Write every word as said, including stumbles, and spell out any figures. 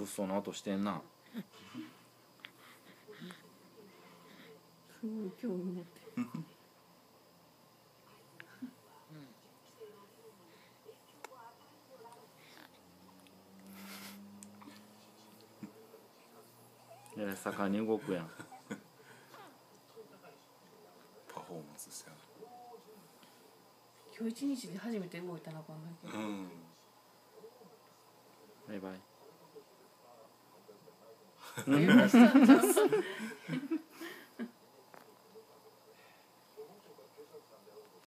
物騒な音してんな。 すごい興味持ってえらい盛んに動くやん。 パフォーマンスして今日一日で初めて動いたなこんなけど、 うん、 バイバイ。 電話したんちゃう